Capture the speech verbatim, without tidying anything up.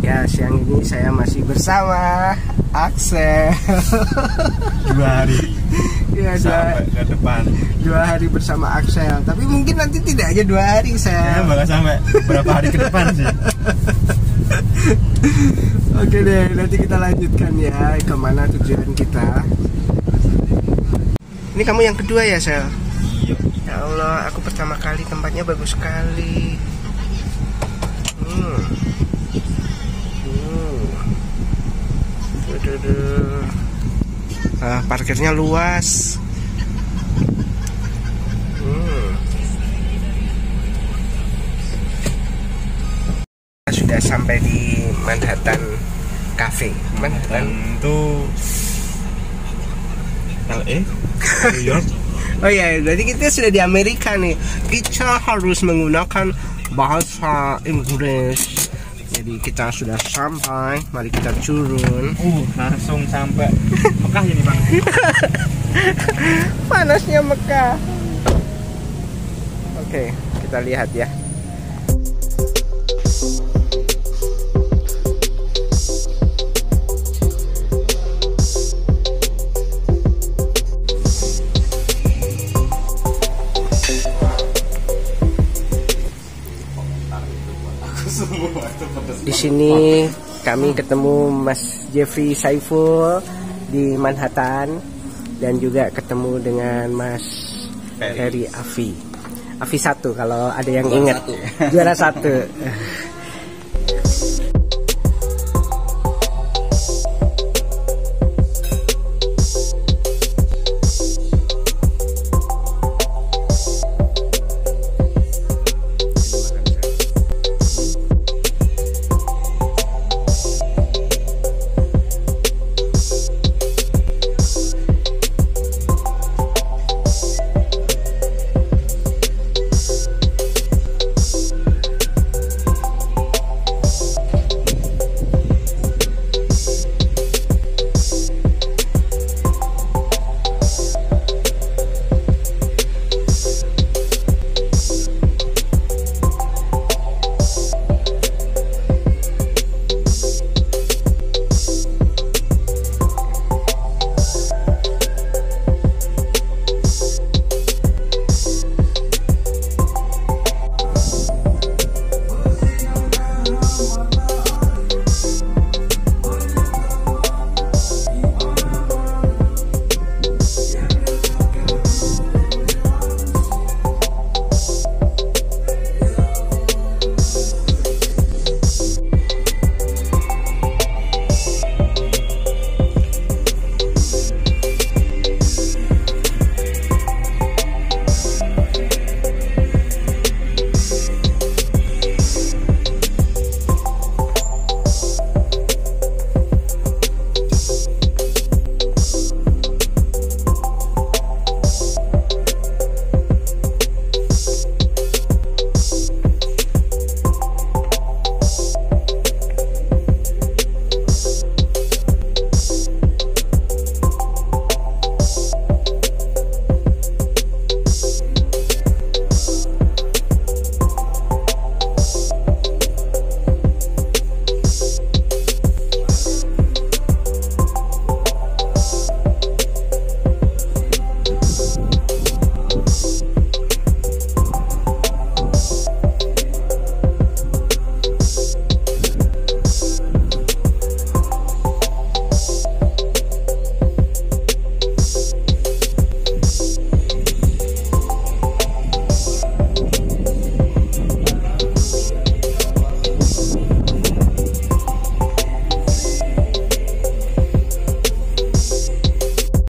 Ya, siang ini saya masih bersama Axel. Dua hari Ya, sampai dua, ke depan. dua hari bersama Axel. Tapi mungkin nanti tidak aja dua hari saya. Ya, bakal sampai berapa hari ke depan sih. Oke deh, nanti kita lanjutkan ya kemana tujuan kita. Ini kamu yang kedua ya, Sel? Iya. Ya Allah, aku pertama kali, tempatnya bagus sekali. Hmm. Hmm. Duh, duh, duh. Ah, parkirnya luas. Hmm. Kita sudah sampai di Manhattan Cafe. Manhattan Manhattan. itu L A, New York. Oh iya, jadi kita sudah di Amerika nih. Kita harus menggunakan bahasa Inggris. Jadi kita sudah sampai. Mari kita turun. Uh, langsung sampai Mekah ini bang. Panasnya Mekah. Oke, kita lihat ya. Di sini kami ketemu Mas Jeffrey Saiful di Manhattan dan juga ketemu dengan Mas Ferry Afi. Afi satu kalau ada yang ingat. Juara satu.